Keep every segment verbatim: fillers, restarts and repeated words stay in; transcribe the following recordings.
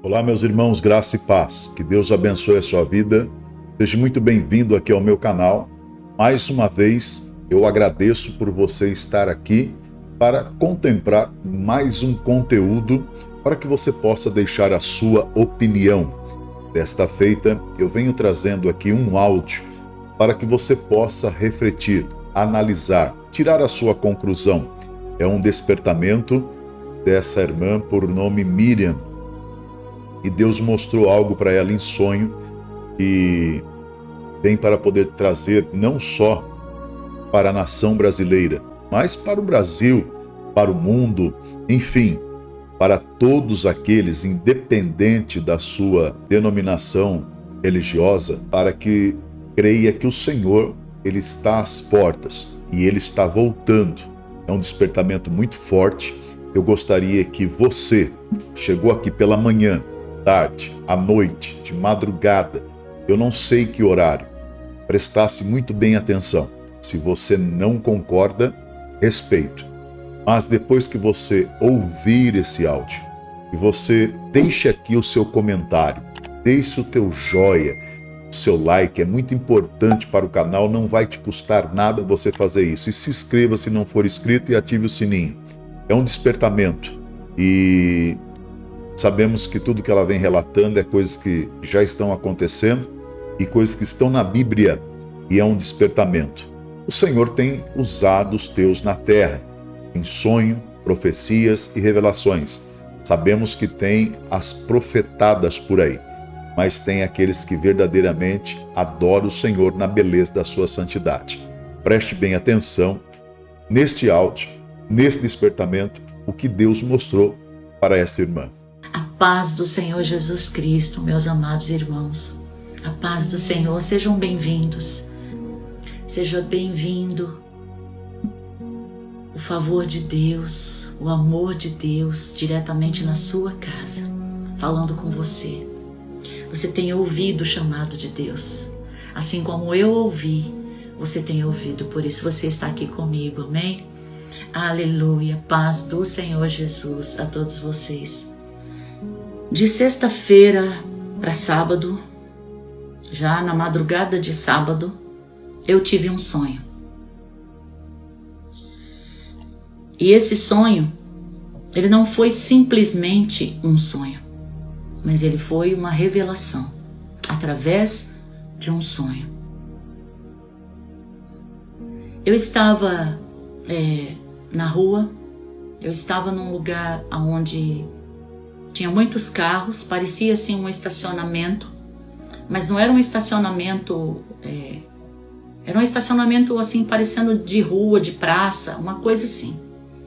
Olá, meus irmãos, graça e paz. Que Deus abençoe a sua vida. Seja muito bem-vindo aqui ao meu canal. Mais uma vez, eu agradeço por você estar aqui para contemplar mais um conteúdo para que você possa deixar a sua opinião. Desta feita, eu venho trazendo aqui um áudio para que você possa refletir, analisar, tirar a sua conclusão. É um despertamento dessa irmã por nome Miriam. E Deus mostrou algo para ela em sonho e vem para poder trazer não só para a nação brasileira, mas para o Brasil, para o mundo, enfim, para todos aqueles, independente da sua denominação religiosa, para que creia que o Senhor, Ele está às portas e Ele está voltando. É um despertamento muito forte. Eu gostaria que você, chegou aqui pela manhã, tarde, à noite, de madrugada, eu não sei que horário, prestasse muito bem atenção. Se você não concorda, respeito. Mas depois que você ouvir esse áudio, e você deixe aqui o seu comentário, deixe o teu joia, o seu like, é muito importante para o canal, não vai te custar nada você fazer isso. E se inscreva se não for inscrito e ative o sininho. É um despertamento e sabemos que tudo que ela vem relatando é coisas que já estão acontecendo e coisas que estão na Bíblia, e é um despertamento. O Senhor tem usado os teus na terra, em sonho, profecias e revelações. Sabemos que tem as profetadas por aí, mas tem aqueles que verdadeiramente adoram o Senhor na beleza da sua santidade. Preste bem atenção neste áudio, nesse despertamento, o que Deus mostrou para esta irmã. A paz do Senhor Jesus Cristo, meus amados irmãos. A paz do Senhor, sejam bem-vindos. Seja bem-vindo o favor de Deus, o amor de Deus diretamente na sua casa, falando com você. Você tem ouvido o chamado de Deus, assim como eu ouvi, você tem ouvido, por isso você está aqui comigo, amém? Aleluia, paz do Senhor Jesus a todos vocês. De sexta-feira para sábado, já na madrugada de sábado, eu tive um sonho. E esse sonho, ele não foi simplesmente um sonho, mas ele foi uma revelação, através de um sonho. Eu estava é, na rua, eu estava num lugar onde tinha muitos carros, parecia assim um estacionamento, mas não era um estacionamento, é, era um estacionamento assim parecendo de rua, de praça, uma coisa assim.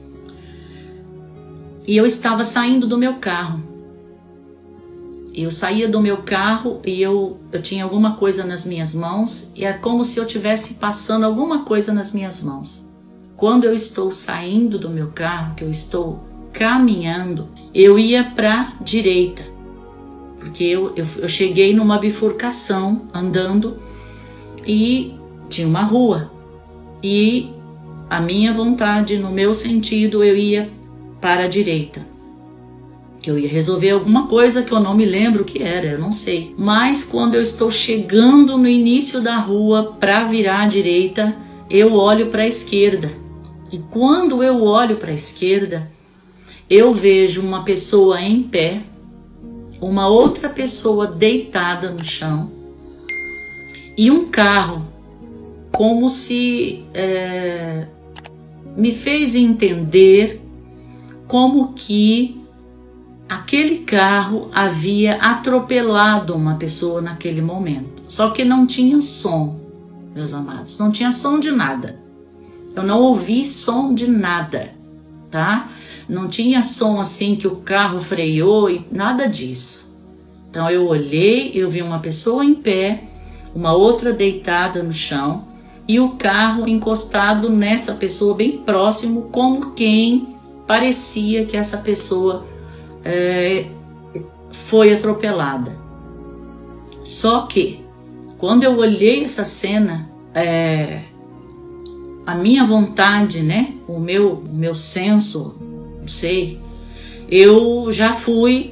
E eu estava saindo do meu carro. Eu saía do meu carro e eu, eu tinha alguma coisa nas minhas mãos, e é como se eu estivesse passando alguma coisa nas minhas mãos. Quando eu estou saindo do meu carro, que eu estou caminhando, eu ia para a direita, porque eu, eu, eu cheguei numa bifurcação andando e tinha uma rua, e a minha vontade, no meu sentido, eu ia para a direita, que eu ia resolver alguma coisa que eu não me lembro o que era, eu não sei. Mas quando eu estou chegando no início da rua para virar à direita, eu olho para a esquerda, e quando eu olho para a esquerda, eu vejo uma pessoa em pé, uma outra pessoa deitada no chão e um carro, como se é, me fez entender como que aquele carro havia atropelado uma pessoa naquele momento. Só que não tinha som, meus amados, não tinha som de nada. Eu não ouvi som de nada, tá? Não tinha som assim que o carro freou e nada disso. Então eu olhei, eu vi uma pessoa em pé, uma outra deitada no chão e o carro encostado nessa pessoa bem próximo, como quem parecia que essa pessoa é, foi atropelada. Só que quando eu olhei essa cena, é, a minha vontade, né, o meu, o meu senso, não sei, eu já fui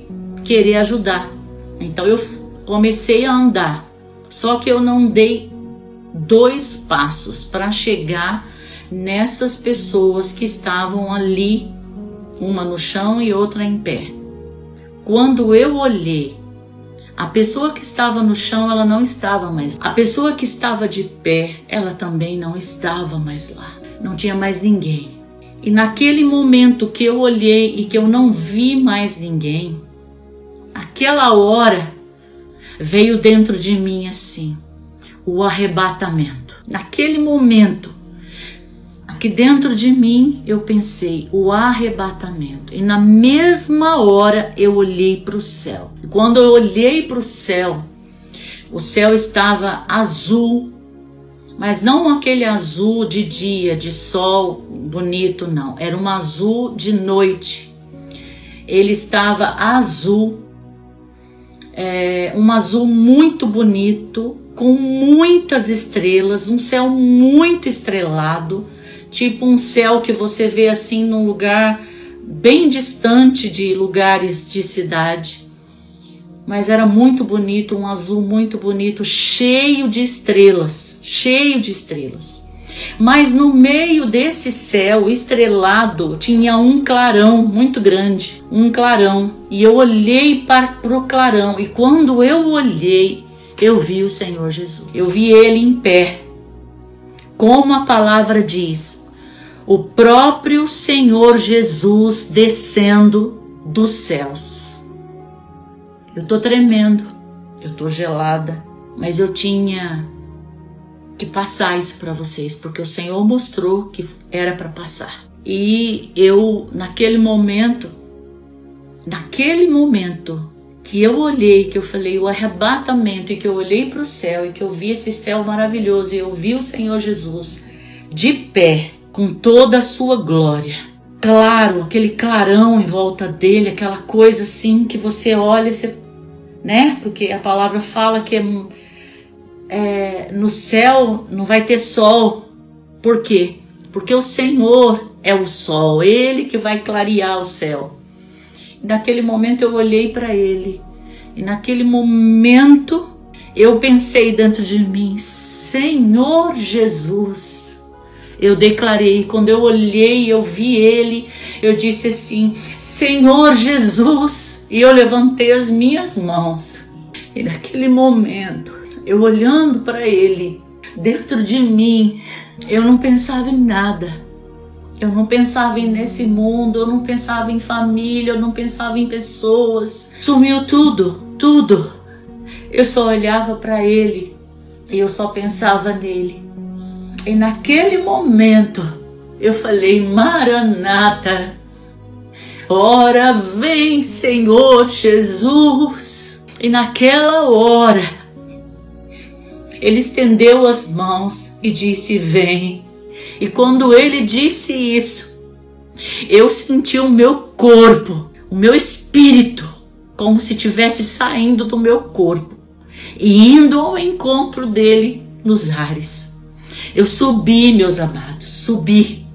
querer ajudar. Então eu comecei a andar, só que eu não dei dois passos para chegar nessas pessoas que estavam ali, uma no chão e outra em pé. Quando eu olhei, a pessoa que estava no chão, ela não estava mais lá. A pessoa que estava de pé, ela também não estava mais lá. Não tinha mais ninguém. E naquele momento que eu olhei e que eu não vi mais ninguém, aquela hora veio dentro de mim assim, o arrebatamento. Naquele momento, aqui dentro de mim, eu pensei, o arrebatamento. E na mesma hora eu olhei para o céu. E quando eu olhei para o céu, o céu estava azul, mas não aquele azul de dia, de sol bonito, não. Era um azul de noite. Ele estava azul, é, um azul muito bonito, com muitas estrelas, um céu muito estrelado, tipo um céu que você vê assim num lugar bem distante de lugares de cidade. Mas era muito bonito, um azul muito bonito, cheio de estrelas, cheio de estrelas. Mas no meio desse céu estrelado tinha um clarão muito grande, um clarão. E eu olhei para o clarão, e quando eu olhei, eu vi o Senhor Jesus. Eu vi ele em pé. Como a palavra diz, o próprio Senhor Jesus descendo dos céus. Eu tô tremendo, eu tô gelada, mas eu tinha que passar isso para vocês, porque o Senhor mostrou que era para passar. E eu, naquele momento, naquele momento que eu olhei, que eu falei o arrebatamento, e que eu olhei para o céu, e que eu vi esse céu maravilhoso, e eu vi o Senhor Jesus de pé, com toda a sua glória. Claro, aquele clarão em volta dele, aquela coisa assim que você olha, você, né? Porque a palavra fala que é, é, no céu não vai ter sol. Por quê? Porque o Senhor é o sol, Ele que vai clarear o céu. E naquele momento eu olhei para Ele, e naquele momento eu pensei dentro de mim, Senhor Jesus. Eu declarei, quando eu olhei, eu vi Ele, eu disse assim, Senhor Jesus, e eu levantei as minhas mãos. E naquele momento, eu olhando para Ele, dentro de mim, eu não pensava em nada. Eu não pensava em nesse mundo, eu não pensava em família, eu não pensava em pessoas. Sumiu tudo, tudo. Eu só olhava para Ele e eu só pensava nele. E naquele momento eu falei, Maranata, ora vem Senhor Jesus. E naquela hora Ele estendeu as mãos e disse, vem. E quando Ele disse isso, eu senti o meu corpo, o meu espírito, como se estivesse saindo do meu corpo e indo ao encontro dele nos ares. Eu subi, meus amados, subi.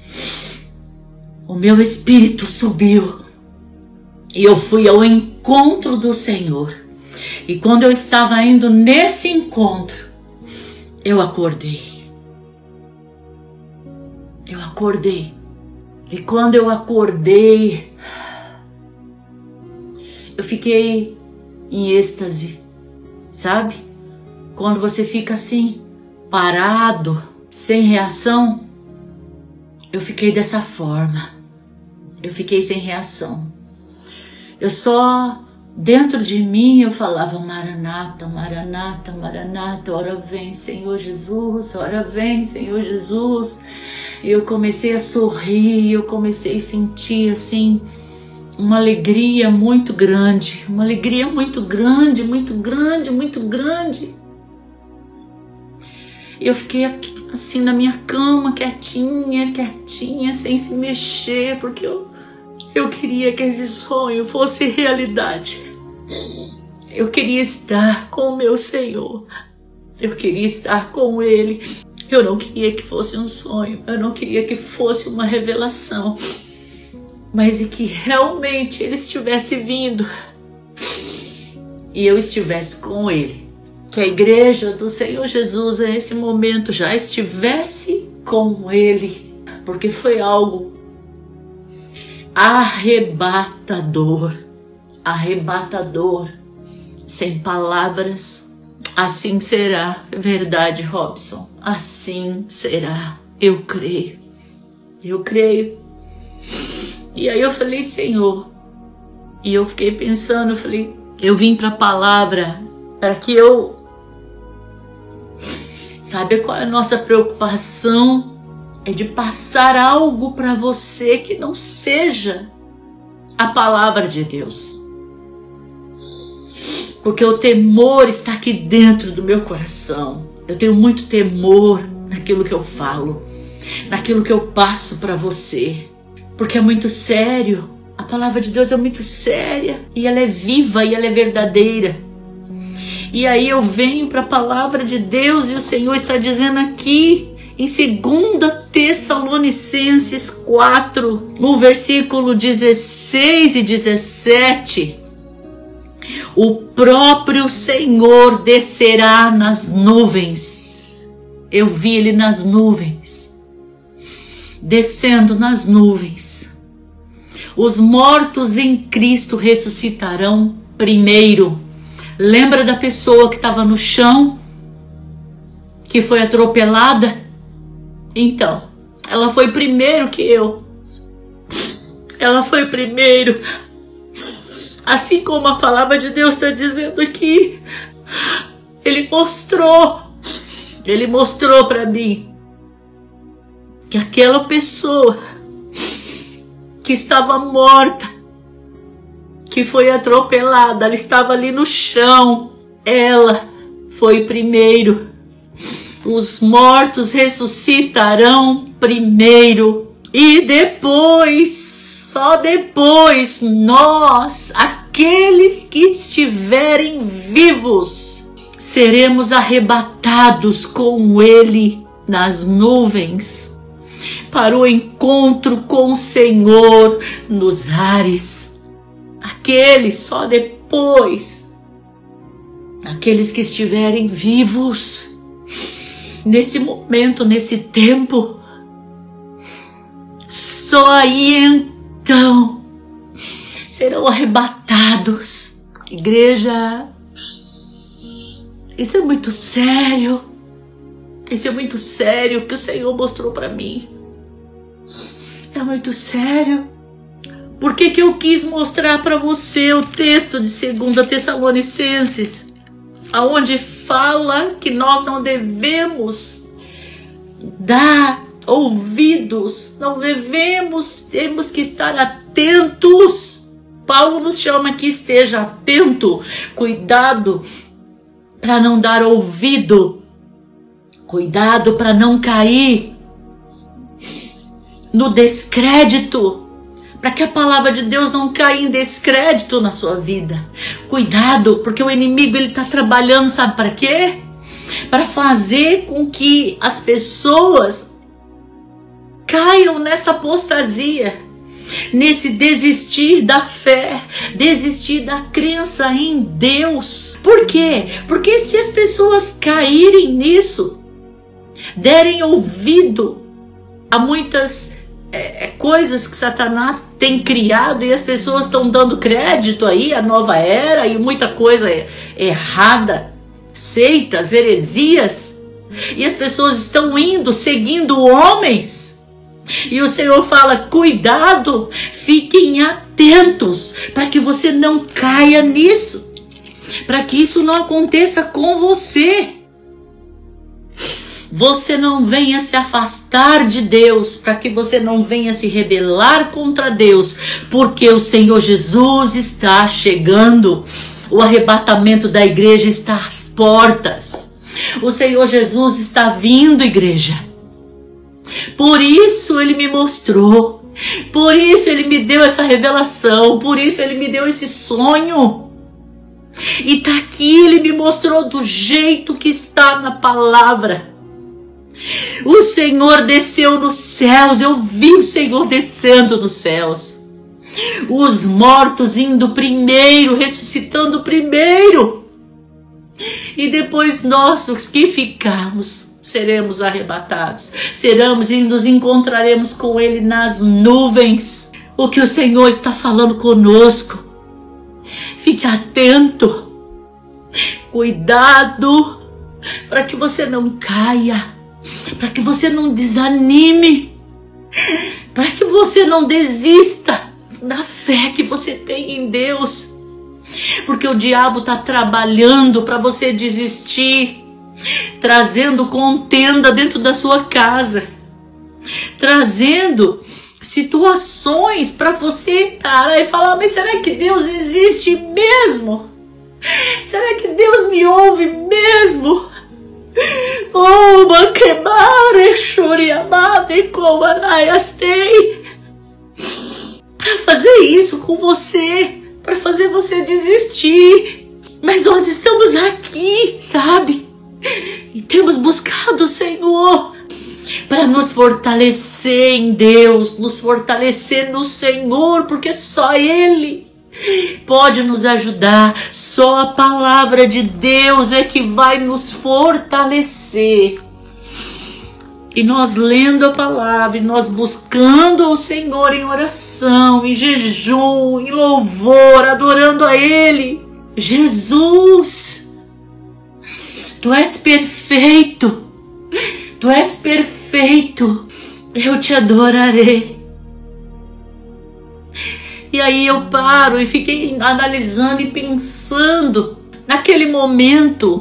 O meu espírito subiu. E eu fui ao encontro do Senhor. E quando eu estava indo nesse encontro, eu acordei. Eu acordei. E quando eu acordei, eu fiquei em êxtase, sabe? Quando você fica assim, parado, sem reação, eu fiquei dessa forma. Eu fiquei sem reação. Eu só, dentro de mim, eu falava, Maranata, Maranata, Maranata, ora vem, Senhor Jesus, ora vem, Senhor Jesus. E eu comecei a sorrir, eu comecei a sentir, assim, uma alegria muito grande, uma alegria muito grande, muito grande, muito grande. E eu fiquei aqui, assim na minha cama, quietinha, quietinha, sem se mexer, porque eu, eu queria que esse sonho fosse realidade. Eu queria estar com o meu Senhor. Eu queria estar com Ele. Eu não queria que fosse um sonho. Eu não queria que fosse uma revelação. Mas e que realmente Ele estivesse vindo e eu estivesse com Ele. Que a igreja do Senhor Jesus, nesse momento, já estivesse com Ele. Porque foi algo arrebatador. Arrebatador. Sem palavras. Assim será. Verdade, Robson. Assim será. Eu creio. Eu creio. E aí eu falei, Senhor. E eu fiquei pensando, eu falei, eu vim para a palavra para que eu... Sabe qual é a nossa preocupação? É de passar algo para você que não seja a palavra de Deus. Porque o temor está aqui dentro do meu coração. Eu tenho muito temor naquilo que eu falo, naquilo que eu passo para você. Porque é muito sério. A palavra de Deus é muito séria. E ela é viva e ela é verdadeira. E aí eu venho para a palavra de Deus e o Senhor está dizendo aqui em segunda Tessalonicenses quatro, no versículo dezesseis e dezessete, o próprio Senhor descerá nas nuvens. Eu vi Ele nas nuvens, descendo nas nuvens. Os mortos em Cristo ressuscitarão primeiro. Lembra da pessoa que estava no chão, que foi atropelada? Então, ela foi primeiro que eu. Ela foi primeiro. Assim como a palavra de Deus está dizendo aqui, Ele mostrou, Ele mostrou para mim que aquela pessoa que estava morta, que foi atropelada, ela estava ali no chão, ela foi primeiro. Os mortos ressuscitarão primeiro e depois, só depois, nós, aqueles que estiverem vivos, seremos arrebatados com Ele nas nuvens para o encontro com o Senhor nos ares. Aqueles só depois, aqueles que estiverem vivos nesse momento, nesse tempo, só aí então serão arrebatados. Igreja, isso é muito sério. Isso é muito sério que o Senhor mostrou para mim. É muito sério. Por que que eu quis mostrar para você o texto de segunda Tessalonicenses, aonde fala que nós não devemos dar ouvidos, não devemos, temos que estar atentos. Paulo nos chama que esteja atento, cuidado para não dar ouvido, cuidado para não cair no descrédito, para que a palavra de Deus não caia em descrédito na sua vida. Cuidado, porque o inimigo ele está trabalhando, sabe para quê? Para fazer com que as pessoas caiam nessa apostasia, nesse desistir da fé, desistir da crença em Deus. Por quê? Porque se as pessoas caírem nisso, derem ouvido a muitas É, é, coisas que Satanás tem criado e as pessoas estão dando crédito aí à nova era e muita coisa errada, seitas, heresias, e as pessoas estão indo, seguindo homens, e o Senhor fala, cuidado, fiquem atentos, para que você não caia nisso, para que isso não aconteça com você. Você não venha se afastar de Deus, para que você não venha se rebelar contra Deus, porque o Senhor Jesus está chegando. O arrebatamento da igreja está às portas. O Senhor Jesus está vindo, igreja. Por isso Ele me mostrou, por isso Ele me deu essa revelação, por isso Ele me deu esse sonho. E está aqui, Ele me mostrou do jeito que está na palavra. O Senhor desceu nos céus, eu vi o Senhor descendo nos céus. Os mortos indo primeiro, ressuscitando primeiro. E depois nós, os que ficarmos, seremos arrebatados. Seremos e nos encontraremos com Ele nas nuvens. O que o Senhor está falando conosco. Fique atento. Cuidado. Para que você não caia. Para que você não desanime. Para que você não desista da fé que você tem em Deus. Porque o diabo está trabalhando para você desistir, trazendo contenda dentro da sua casa, trazendo situações para você parar e falar: mas será que Deus existe mesmo? Será que Deus me ouve mesmo? Oh, Maquemare, Shuriamade, Comanaiastei. Para fazer isso com você, para fazer você desistir. Mas nós estamos aqui, sabe? E temos buscado o Senhor para nos fortalecer em Deus, nos fortalecer no Senhor, porque só Ele pode nos ajudar. Só a palavra de Deus é que vai nos fortalecer. E nós lendo a palavra, e nós buscando o Senhor em oração, em jejum, em louvor, adorando a Ele. Jesus, Tu és perfeito, Tu és perfeito, eu Te adorarei. E aí eu paro e fiquei analisando e pensando. Naquele momento,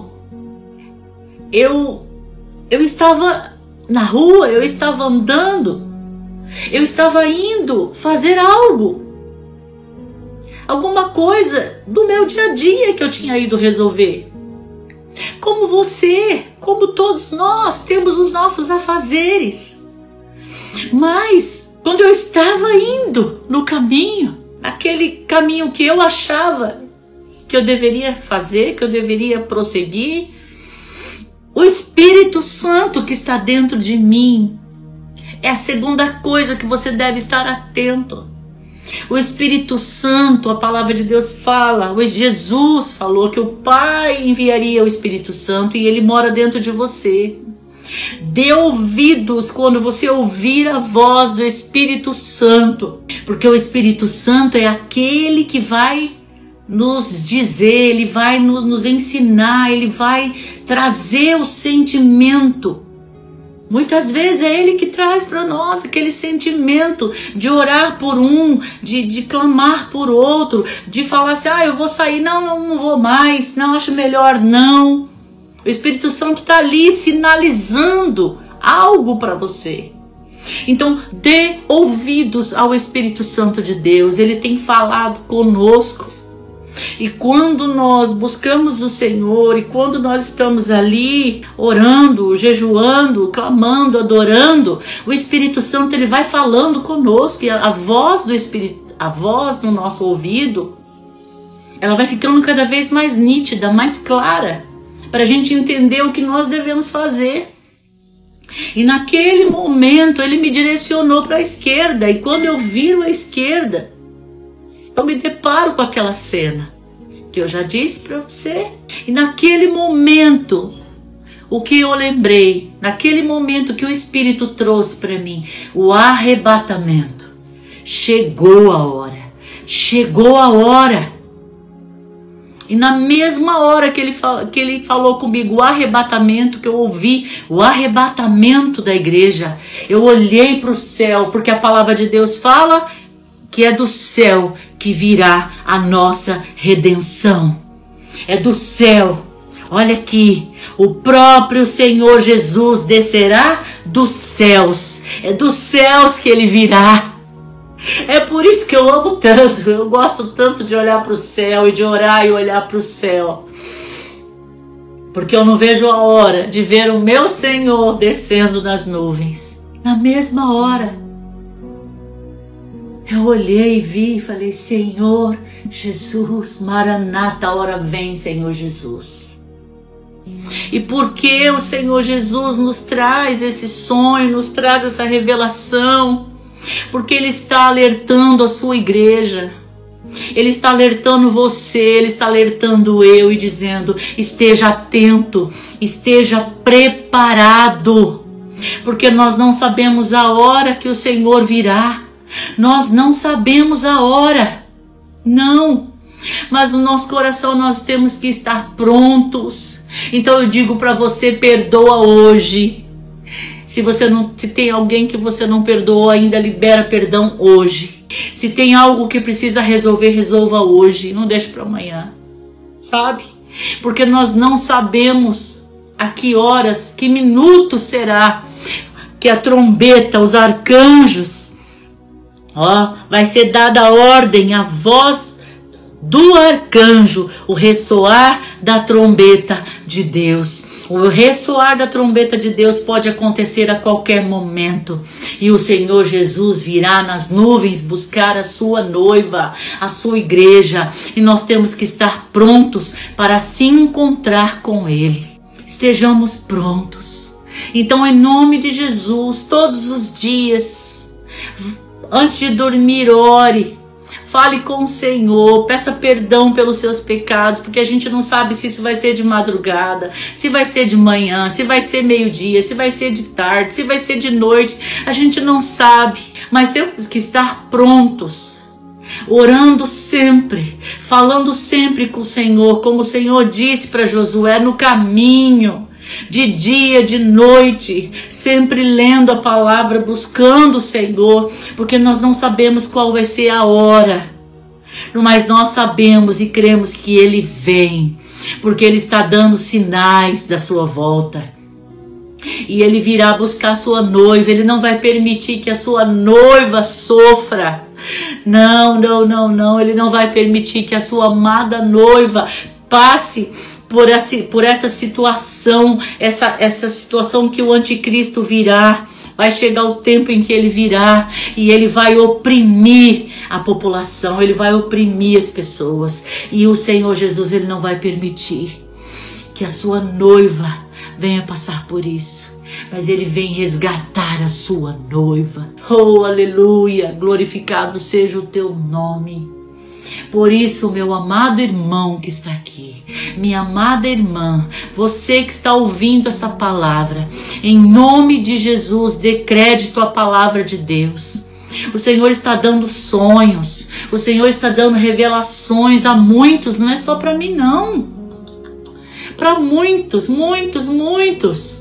eu, eu estava na rua, eu estava andando, eu estava indo fazer algo. Alguma coisa do meu dia a dia que eu tinha ido resolver. Como você, como todos nós, temos os nossos afazeres. Mas quando eu estava indo no caminho, aquele caminho que eu achava que eu deveria fazer, que eu deveria prosseguir, o Espírito Santo que está dentro de mim é a segunda coisa que você deve estar atento. O Espírito Santo, a palavra de Deus fala, o Jesus falou que o Pai enviaria o Espírito Santo e ele mora dentro de você. Dê ouvidos quando você ouvir a voz do Espírito Santo, porque o Espírito Santo é aquele que vai nos dizer, ele vai nos, nos ensinar, ele vai trazer o sentimento. Muitas vezes é Ele que traz para nós aquele sentimento de orar por um, de, de clamar por outro, de falar assim: ah, eu vou sair, não, não, não vou mais, não, acho melhor não. O Espírito Santo está ali sinalizando algo para você. Então, dê ouvidos ao Espírito Santo de Deus, Ele tem falado conosco. E quando nós buscamos o Senhor, e quando nós estamos ali orando, jejuando, clamando, adorando, o Espírito Santo ele vai falando conosco, e a, a voz do Espírito, a voz no nosso ouvido, ela vai ficando cada vez mais nítida, mais clara, para a gente entender o que nós devemos fazer. E naquele momento ele me direcionou para a esquerda, e quando eu viro a esquerda, eu me deparo com aquela cena que eu já disse para você. E naquele momento, o que eu lembrei, naquele momento que o Espírito trouxe para mim, o arrebatamento. Chegou a hora, chegou a hora. E na mesma hora que ele, que ele falou comigo, o arrebatamento, que eu ouvi, o arrebatamento da igreja, eu olhei para o céu, porque a palavra de Deus fala que é do céu que virá a nossa redenção. É do céu. Olha aqui, o próprio Senhor Jesus descerá dos céus. É dos céus que ele virá. É por isso que eu amo tanto, eu gosto tanto de olhar para o céu e de orar e olhar para o céu. Porque eu não vejo a hora de ver o meu Senhor descendo nas nuvens. Na mesma hora. Eu olhei e vi e falei: Senhor Jesus, Maranata, a hora vem, Senhor Jesus. E porque o Senhor Jesus nos traz esse sonho, nos traz essa revelação, porque Ele está alertando a sua igreja. Ele está alertando você, Ele está alertando eu e dizendo: esteja atento, esteja preparado, porque nós não sabemos a hora que o Senhor virá. Nós não sabemos a hora, não, mas no nosso coração nós temos que estar prontos. Então eu digo para você: perdoa hoje. Se você não, se tem alguém que você não perdoou ainda, libera perdão hoje. Se tem algo que precisa resolver, resolva hoje, não deixe para amanhã, sabe? Porque nós não sabemos a que horas, que minuto será que a trombeta, os arcanjos, ó, vai ser dada a ordem, a voz do arcanjo, o ressoar da trombeta de Deus. O ressoar da trombeta de Deus pode acontecer a qualquer momento. E o Senhor Jesus virá nas nuvens buscar a sua noiva, a sua igreja. E nós temos que estar prontos para se encontrar com Ele. Estejamos prontos. Então, em nome de Jesus, todos os dias, antes de dormir, ore. Fale com o Senhor, peça perdão pelos seus pecados, porque a gente não sabe se isso vai ser de madrugada, se vai ser de manhã, se vai ser meio-dia, se vai ser de tarde, se vai ser de noite. A gente não sabe, mas temos que estar prontos, orando sempre, falando sempre com o Senhor, como o Senhor disse para Josué, no caminho, de dia, de noite, sempre lendo a palavra, buscando o Senhor, porque nós não sabemos qual vai ser a hora, mas nós sabemos e cremos que Ele vem, porque Ele está dando sinais da sua volta, e Ele virá buscar a sua noiva. Ele não vai permitir que a sua noiva sofra, não, não, não, não, Ele não vai permitir que a sua amada noiva passe Por essa, por essa situação, essa, essa situação que o anticristo virá. Vai chegar o tempo em que ele virá e ele vai oprimir a população, ele vai oprimir as pessoas. E o Senhor Jesus, Ele não vai permitir que a sua noiva venha passar por isso, mas Ele vem resgatar a sua noiva. Oh, aleluia! Glorificado seja o teu nome. Por isso, meu amado irmão que está aqui, minha amada irmã, você que está ouvindo essa palavra, em nome de Jesus, dê crédito à palavra de Deus. O Senhor está dando sonhos, o Senhor está dando revelações a muitos, não é só para mim não, para muitos, muitos, muitos,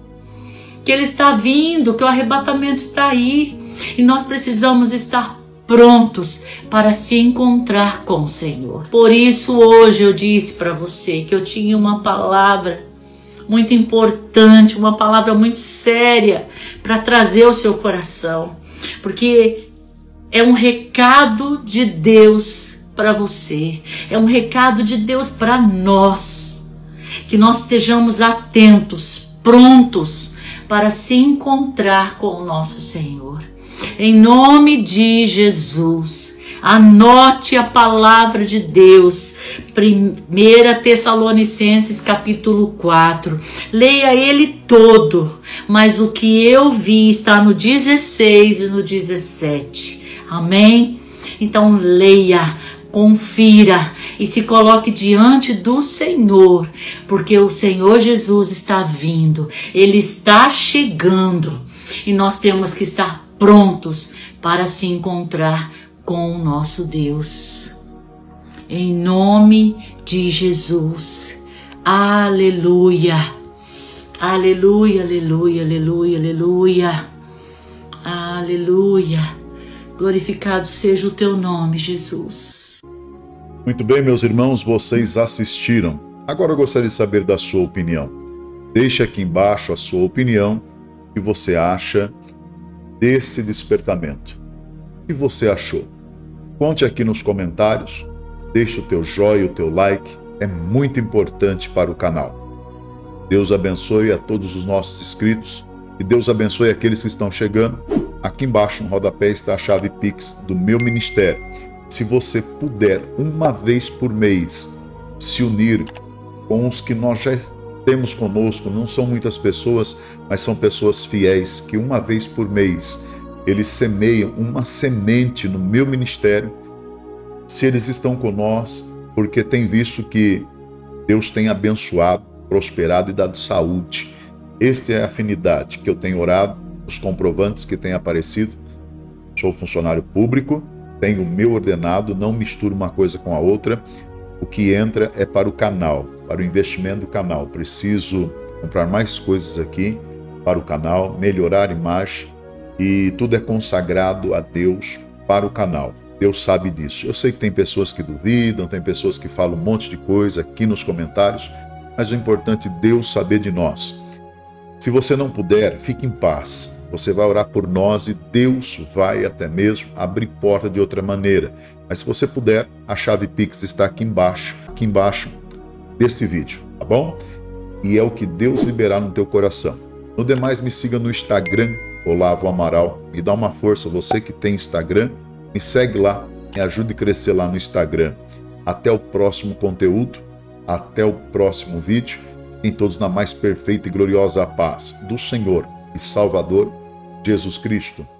que Ele está vindo, que o arrebatamento está aí, e nós precisamos estar prontos para se encontrar com o Senhor. Por isso hoje eu disse para você que eu tinha uma palavra muito importante, uma palavra muito séria para trazer ao seu coração, porque é um recado de Deus para você, é um recado de Deus para nós, que nós estejamos atentos, prontos para se encontrar com o nosso Senhor. Em nome de Jesus, anote a palavra de Deus, primeira Tessalonicenses capítulo quatro, leia ele todo, mas o que eu vi está no dezesseis e no dezessete, amém? Então leia, confira e se coloque diante do Senhor, porque o Senhor Jesus está vindo, Ele está chegando e nós temos que estar prontos para se encontrar com o nosso Deus. Em nome de Jesus. Aleluia. Aleluia, aleluia, aleluia, aleluia. Aleluia. Glorificado seja o teu nome, Jesus. Muito bem, meus irmãos, vocês assistiram. Agora eu gostaria de saber da sua opinião. Deixe aqui embaixo a sua opinião, o que você acha desse despertamento. O que você achou? Conte aqui nos comentários, deixe o teu joinha, o teu like, é muito importante para o canal. Deus abençoe a todos os nossos inscritos e Deus abençoe aqueles que estão chegando. Aqui embaixo no rodapé está a chave Pix do meu ministério. Se você puder, uma vez por mês, se unir com os que nós já temos conosco, não são muitas pessoas, mas são pessoas fiéis, que uma vez por mês eles semeiam uma semente no meu ministério, se eles estão com nós, porque tem visto que Deus tem abençoado, prosperado e dado saúde. Esta é a afinidade que eu tenho orado, os comprovantes que têm aparecido. Sou funcionário público, tenho o meu ordenado, não misturo uma coisa com a outra. O que entra é para o canal, para o investimento do canal. Preciso comprar mais coisas aqui para o canal, melhorar a imagem, e tudo é consagrado a Deus para o canal. Deus sabe disso. Eu sei que tem pessoas que duvidam, tem pessoas que falam um monte de coisa aqui nos comentários, mas o importante é Deus saber de nós. Se você não puder, fique em paz. Você vai orar por nós e Deus vai até mesmo abrir porta de outra maneira. Mas se você puder, a chave Pix está aqui embaixo, aqui embaixo deste vídeo, tá bom? E é o que Deus liberar no teu coração. No demais, me siga no Instagram, Olavo Amaral. Me dá uma força, você que tem Instagram, me segue lá, me ajude a crescer lá no Instagram. Até o próximo conteúdo, até o próximo vídeo. Em todos na mais perfeita e gloriosa paz do Senhor e Salvador Jesus Cristo.